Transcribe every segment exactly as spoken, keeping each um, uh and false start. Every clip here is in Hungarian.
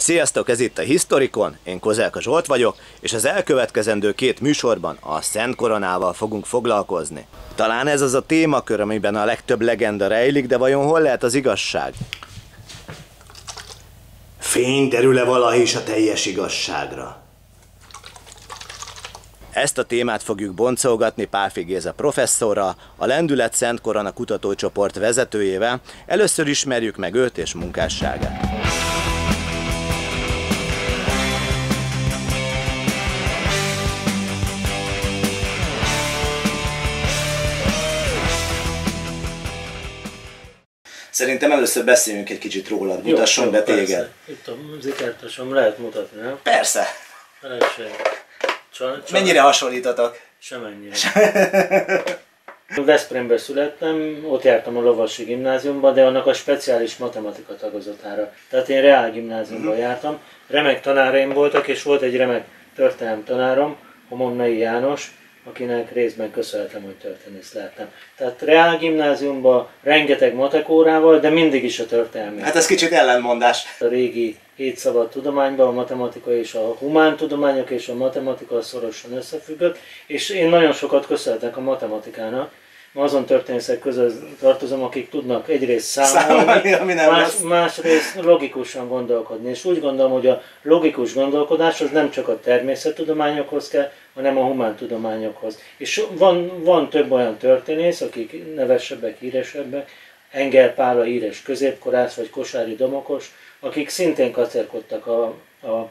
Sziasztok, ez itt a Historikon, én Kozelka Zsolt vagyok, és az elkövetkezendő két műsorban a Szent Koronával fogunk foglalkozni. Talán ez az a témakör, amiben a legtöbb legenda rejlik, de vajon hol lehet az igazság? Fény derül-e valaha is a teljes igazságra? Ezt a témát fogjuk boncolgatni Pálffy Géza professzorral, a Lendület Szent Korona kutatócsoport vezetőjével. Először ismerjük meg őt és munkásságát. Szerintem először beszéljünk egy kicsit rólad, mutasson be téged. Itt a zikertasom lehet mutatni, nem? Persze. Csal, Mennyire hasonlítatok? Semennyire. Veszprémben születtem, ott jártam a Lovasi Gimnáziumba, de annak a speciális matematika tagozatára. Tehát én reál gimnáziumban uh-huh. jártam. Remek tanáraim voltak, és volt egy remek történelem tanárom, Homonnai János, akinek részben köszönhetem, hogy történész lettem. Tehát reál gimnáziumban rengeteg matek órával, de mindig is a történelmi. Hát ez kicsit ellenmondás. A régi hét szabad tudományban a matematika és a humántudományok és a matematika szorosan összefüggött, és én nagyon sokat köszönhetek a matematikának. Ma azon történészek között tartozom, akik tudnak egyrészt számolni, számolni más, másrészt logikusan gondolkodni. És úgy gondolom, hogy a logikus gondolkodás az nem csak a természettudományokhoz kell, hanem a humántudományokhoz. És van, van több olyan történész, akik nevesebbek, híresebbek, Engel Pál a híres középkorász, vagy Kosári Domokos, akik szintén kacérkodtak a, a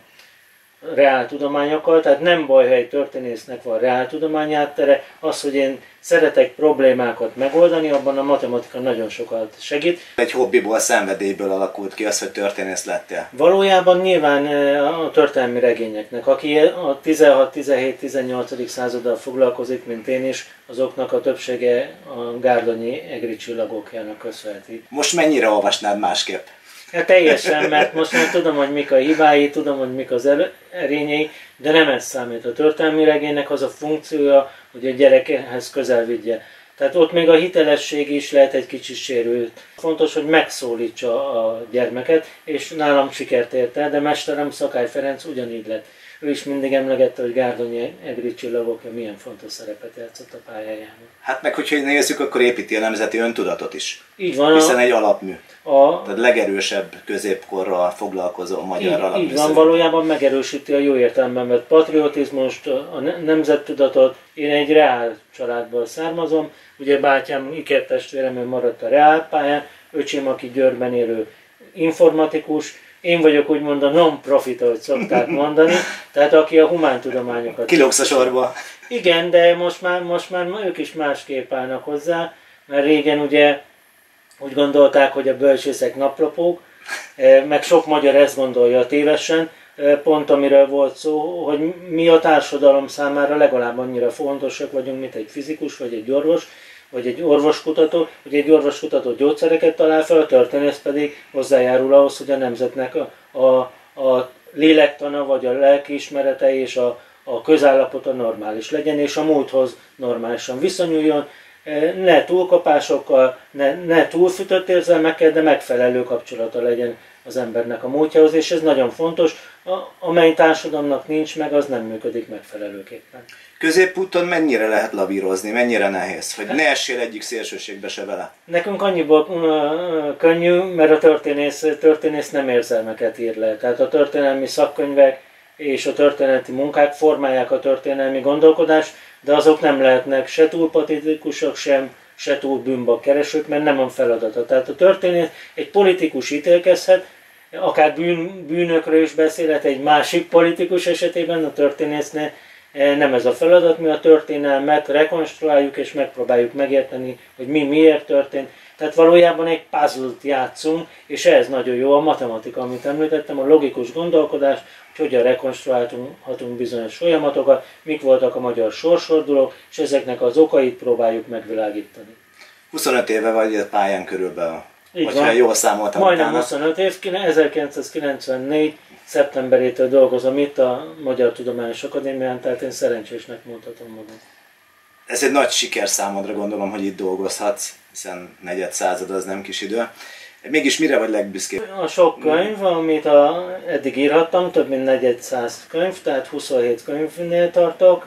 reáltudományokkal, tehát nem baj, ha egy történésznek van reáltudományáttere, az, hogy én szeretek problémákat megoldani, abban a matematika nagyon sokat segít. Egy hobbiból, szenvedélyből alakult ki az, hogy történész lettél? Valójában nyilván a történelmi regényeknek, aki a tizenhat, tizenhét, tizennyolcadik századdal foglalkozik, mint én is, azoknak a többsége a gárdonyi egri csillagokjának köszönheti. Most mennyire olvasnád másképp? Hát teljesen, mert most már tudom, hogy mik a hibái, tudom, hogy mik az erényei, de nem ez számít. A történelmi regénynek az a funkciója, hogy a gyerekhez közel vigye. Tehát ott még a hitelesség is lehet egy kicsit sérült. Fontos, hogy megszólítsa a gyermeket, és nálam sikert ért el, de mesterem Szakály Ferenc ugyanígy lett. Ő is mindig emlegette, hogy gárdonyi egri csillagokja milyen fontos szerepet játszott a pályáján. Hát meg, hogyha nézzük, akkor építi a nemzeti öntudatot is. Így van. Hiszen a, egy alapmű. A, Tehát legerősebb középkorral foglalkozó magyar így, alapmű. Így van, valójában megerősíti a jó értelemben vett patriotizmust, a nemzettudatot. Én egy reál családból származom. Ugye bátyám ikertestvérem maradt a reál pályán, öcsém, aki Győrben élő informatikus. Én vagyok úgymond a non-profit, ahogy szokták mondani, tehát aki a humántudományokat... Kilógsz a sorba. Igen, de most már, most már ők is másképp állnak hozzá, mert régen ugye úgy gondolták, hogy a bölcsészek naplopók, meg sok magyar ezt gondolja tévesen, pont amiről volt szó, hogy mi a társadalom számára legalább annyira fontosak vagyunk, mint egy fizikus vagy egy orvos, vagy egy orvoskutató, hogy egy orvoskutató gyógyszereket talál fel, a történész pedig hozzájárul ahhoz, hogy a nemzetnek a, a, a lélektana, vagy a lelkiismerete és a, a közállapota normális legyen, és a múlthoz normálisan viszonyuljon, ne túlkapásokkal, ne, ne túlfütött érzelmekkel, de megfelelő kapcsolata legyen az embernek a múltjához, és ez nagyon fontos, a, amely társadalomnak nincs meg, az nem működik megfelelőképpen. Középúton mennyire lehet lavírozni, mennyire nehéz, hogy ne essél egyik szélsőségbe se vele? Nekünk annyiból uh, könnyű, mert a történész, történész nem érzelmeket ír le. Tehát a történelmi szakkönyvek és a történeti munkák formálják a történelmi gondolkodást, de azok nem lehetnek se túl patetikusak, sem, se túl bűnbakkeresők, mert nem a feladata. Tehát a történész, egy politikus ítélkezhet, akár bűn, bűnökről is beszélhet, egy másik politikus esetében a történésznél nem ez a feladat, mi a történelmet rekonstruáljuk és megpróbáljuk megérteni, hogy mi miért történt. Tehát valójában egy puzzle-t játszunk, és ez nagyon jó a matematika, amit említettem, a logikus gondolkodás, hogy hogyan rekonstruálhatunk bizonyos folyamatokat, mik voltak a magyar sorsfordulók, és ezeknek az okait próbáljuk megvilágítani. huszonöt éve vagy a pályán körülbelül, hogyha jól számoltam. Majdnem huszonöt év, ezerkilencszázkilencvennégy szeptemberétől dolgozom itt a Magyar Tudományos Akadémián, tehát én szerencsésnek mondhatom magam. Ez egy nagy siker számodra, gondolom, hogy itt dolgozhatsz, hiszen negyed század az nem kis idő. Mégis mire vagy legbüszkébb? A sok könyv, amit a, eddig írhattam, több mint negyedszáz könyv, tehát huszonhét könyvnél tartok,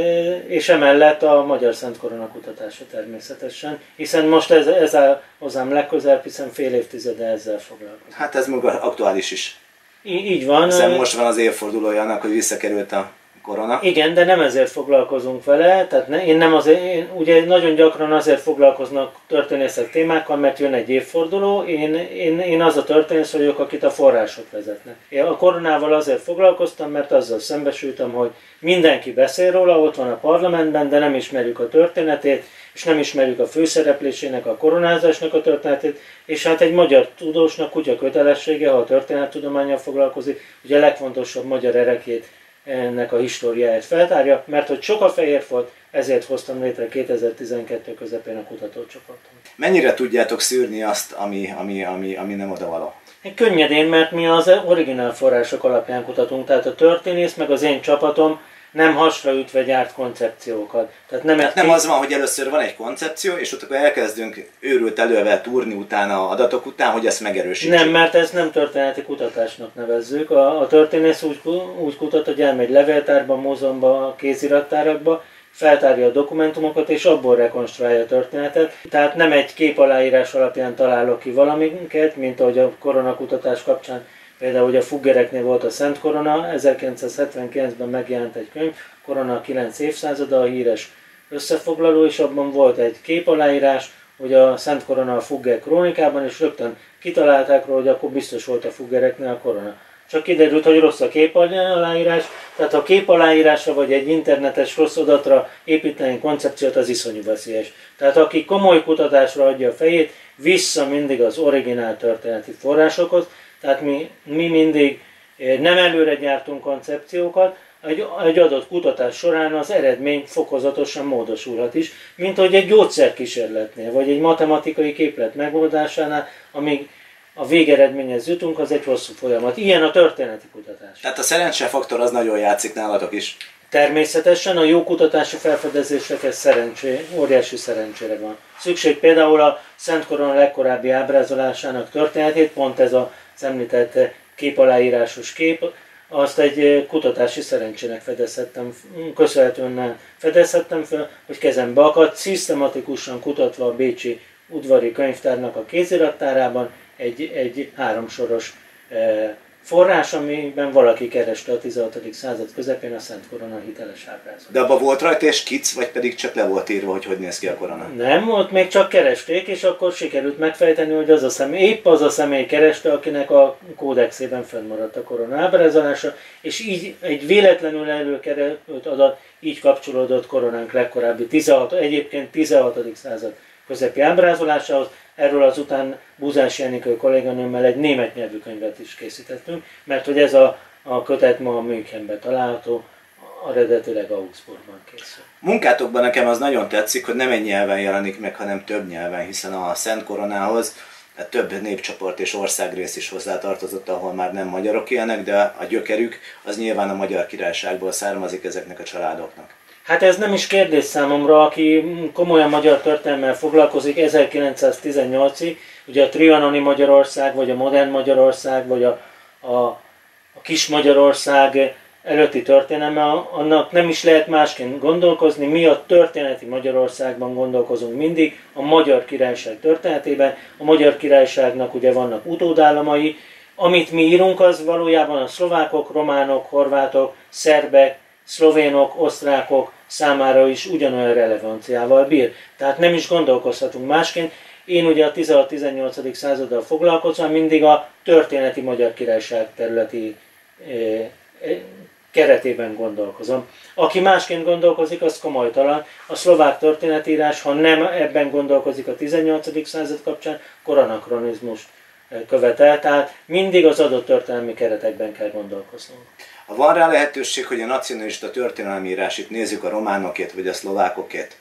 és emellett a Magyar Szent Korona kutatása természetesen, hiszen most ez, ez áll hozzám legközelebb, hiszen fél évtizede ezzel foglalkozom. Hát ez maga aktuális is. Í- így van. Hiszen most van az évfordulója annak, hogy visszakerült a korona. Igen, de nem ezért foglalkozunk vele, tehát ne, én nem azért, én, ugye nagyon gyakran azért foglalkoznak történészek témákkal, mert jön egy évforduló, én, én, én az a történész vagyok, akit a források vezetnek. Én a koronával azért foglalkoztam, mert azzal szembesültem, hogy mindenki beszél róla, ott van a parlamentben, de nem ismerjük a történetét, és nem ismerjük a főszereplésének, a koronázásnak a történetét, és hát egy magyar tudósnak kutya kötelessége, ha a történettudománnyal foglalkozik, ugye a legfontosabb magyar erekét, ennek a históriáját feltárja, mert hogy sok a fehérfolt, ezért hoztam létre kétezer-tizenkettő közepén a kutatócsoportot. Mennyire tudjátok szűrni azt, ami, ami, ami, ami nem odavaló? Könnyedén, mert mi az originál források alapján kutatunk, tehát a történész meg az én csapatom nem hasraütve gyárt koncepciókat. Tehát nem, tehát nem az van, hogy először van egy koncepció, és ott akkor elkezdünk őrült elővel túrni utána adatok után, hogy ezt megerősítsük. Nem, mert ezt nem történeti kutatásnak nevezzük. A, a történész úgy, úgy kutat, hogy elmegy levéltárba, múzeumba, kézirattárakba, feltárja a dokumentumokat, és abból rekonstruálja a történetet. Tehát nem egy képaláírás alapján találok ki valamiket, mint ahogy a koronakutatás kapcsán, például hogy a Fuggereknél volt a Szent Korona, ezerkilencszázhetvenkilencben megjelent egy könyv, Korona kilenc évszázada, a híres összefoglaló, és abban volt egy képaláírás, hogy a Szent Korona a Fugger krónikában, és rögtön kitalálták róla, hogy akkor biztos volt a Fuggereknél a korona. Csak kiderült, hogy rossz a képaláírás, tehát ha képaláírásra vagy egy internetes rossz adatra építeni koncepciót, az iszonyú veszélyes. Tehát aki komoly kutatásra adja a fejét, vissza mindig az originál történeti forrásokhoz, tehát mi, mi mindig nem előre gyártunk koncepciókat, egy, egy adott kutatás során az eredmény fokozatosan módosulhat is, mint hogy egy gyógyszerkísérletnél, vagy egy matematikai képlet megoldásánál, amíg a végeredményhez jutunk, az egy hosszú folyamat. Ilyen a történeti kutatás. Tehát a szerencsefaktor az nagyon játszik nálatok is. Természetesen a jó kutatási felfedezésekhez szerencsé, óriási szerencsére van. Szükség például a Szent Korona legkorábbi ábrázolásának történetét, pont ez az említett képaláírásos kép, azt egy kutatási szerencsének fedezhettem, köszönhetően fedezhettem fel, hogy kezembe akadt, szisztematikusan kutatva a bécsi udvari könyvtárnak a kézirattárában egy, egy háromsoros e, forrás, amiben valaki kereste a tizenhatodik század közepén a Szent Korona hiteles ábrázolást. De abban volt rajta és kic, vagy pedig csak le volt írva, hogy hogy néz ki a korona? Nem, ott még csak keresték, és akkor sikerült megfejteni, hogy az a személy, épp az a személy kereste, akinek a kódexében fennmaradt a korona ábrázolása, és így egy véletlenül előkerült adat így kapcsolódott koronánk legkorábbi tizenhat, egyébként tizenhatodik század közepi ábrázolásához. Erről azután Búzás Jenikő kolléganőmmel egy német nyelvű könyvet is készítettünk, mert hogy ez a, a kötet ma a Münchenben található, eredetileg Augsburgban készül. Munkátokban nekem az nagyon tetszik, hogy nem egy nyelven jelenik meg, hanem több nyelven, hiszen a Szent Koronához több népcsoport és országrész is hozzátartozott, ahol már nem magyarok élnek, de a gyökerük az nyilván a Magyar Királyságból származik ezeknek a családoknak. Hát ez nem is kérdés számomra, aki komolyan magyar történelemmel foglalkozik ezerkilencszáztizennyolcig, ugye a trianoni Magyarország, vagy a modern Magyarország, vagy a, a, a kis Magyarország előtti történelme, annak nem is lehet másként gondolkozni. Mi a történeti Magyarországban gondolkozunk mindig, a Magyar Királyság történetében. A Magyar Királyságnak ugye vannak utódállamai, amit mi írunk, az valójában a szlovákok, románok, horvátok, szerbek, szlovénok, osztrákok számára is ugyanolyan relevanciával bír. Tehát nem is gondolkozhatunk másként. Én ugye a tizenhat-tizennyolcadik századdal foglalkozom, mindig a történeti Magyar Királyság területi eh, eh, keretében gondolkozom. Aki másként gondolkozik, az komolytalan. A szlovák történetírás, ha nem ebben gondolkozik a tizennyolcadik század kapcsán, koronakronizmust követel, tehát mindig az adott történelmi keretekben kell gondolkoznunk. Ha van rá lehetőség, hogy a nacionalista történelmírás, itt nézzük a románokét vagy a szlovákokét,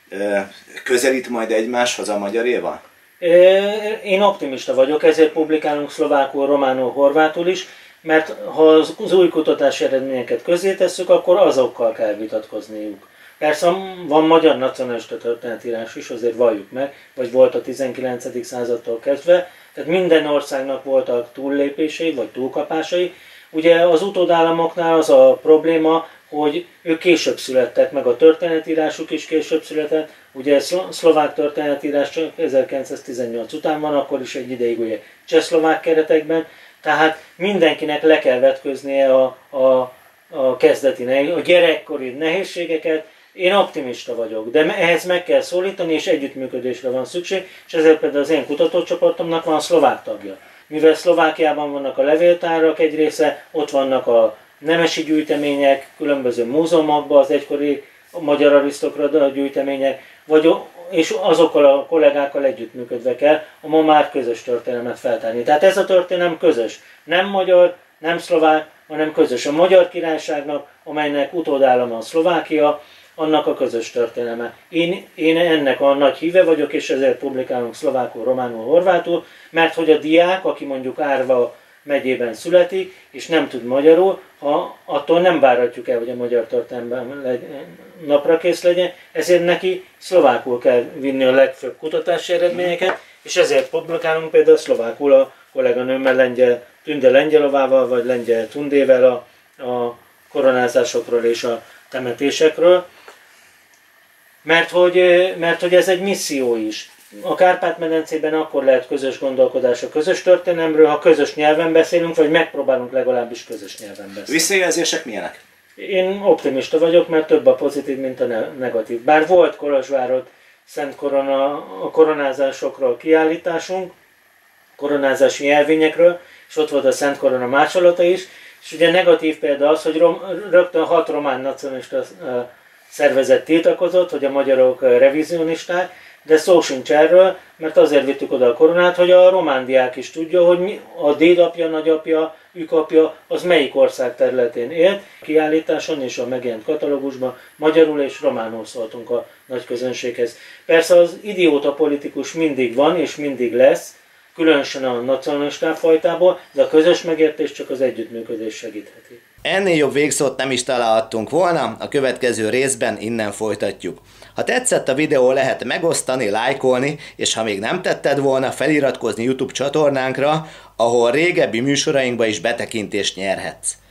közelít majd egymáshoz a magyaréval? Én optimista vagyok, ezért publikálunk szlovákul, románul, horvátul is, mert ha az új kutatási eredményeket közzétesszük, akkor azokkal kell vitatkozniuk. Persze van magyar nacionalista történetírás is, azért valljuk meg, vagy volt a tizenkilencedik századtól kezdve, Tehát minden országnak voltak túllépései, vagy túlkapásai. Ugye az utódállamoknál az a probléma, hogy ők később születtek, meg a történetírásuk is később született. Ugye szlovák történetírás csak ezerkilencszáztizennyolc után van, akkor is egy ideig ugye csehszlovák keretekben. Tehát mindenkinek le kell vetköznie a, a, a kezdeti, a gyerekkori nehézségeket. Én optimista vagyok, de ehhez meg kell szólítani, és együttműködésre van szükség, és ezért például az én kutatócsoportomnak van szlovák tagja. Mivel Szlovákiában vannak a levéltárak egy része, ott vannak a nemesi gyűjtemények, különböző múzeumokban az egykori magyar arisztokrata gyűjtemények, vagy, és azokkal a kollégákkal együttműködve kell a ma már közös történelmet feltárni. Tehát ez a történelem közös. Nem magyar, nem szlovák, hanem közös. A Magyar Királyságnak, amelynek utódállama a Szlovákia, annak a közös történelme. Én, én ennek a nagy híve vagyok, és ezért publikálunk szlovákul, románul, horvátul, mert hogy a diák, aki mondjuk Árva megyében születik, és nem tud magyarul, ha attól nem várhatjuk el, hogy a magyar történelemben napra kész legyen, ezért neki szlovákul kell vinni a legfőbb kutatási eredményeket, és ezért publikálunk például szlovákul a kolléganőmmel, Lengyel, Tünde Lengyelovával, vagy Lengyel Tundével a, a koronázásokról és a temetésekről, mert hogy, mert hogy ez egy misszió is. A Kárpát-medencében akkor lehet közös gondolkodás a közös történelemről, ha közös nyelven beszélünk, vagy megpróbálunk legalábbis közös nyelven beszélni. Visszajelzések milyenek? Én optimista vagyok, mert több a pozitív, mint a negatív. Bár volt Kolozsvárott Szent Korona, a koronázásokról kiállításunk, koronázási jelvényekről, és ott volt a Szent Korona másolata is, és ugye negatív példa az, hogy rom, rögtön hat román nacionalista szervezet tiltakozott, hogy a magyarok revizionisták, de szó sincs erről, mert azért vittük oda a koronát, hogy a román diák is tudja, hogy mi, a dédapja, nagyapja, ükapja, az melyik ország területén élt. A kiállításon és a megjelent katalógusban magyarul és románul szóltunk a nagy közönséghez. Persze az idióta politikus mindig van és mindig lesz, különösen a nacionalista fajtából, de a közös megértés csak az együttműködés segítheti. Ennél jobb végszót nem is találhattunk volna, a következő részben innen folytatjuk. Ha tetszett a videó, lehet megosztani, lájkolni, és ha még nem tetted volna, feliratkozni YouTube csatornánkra, ahol régebbi műsorainkba is betekintést nyerhetsz.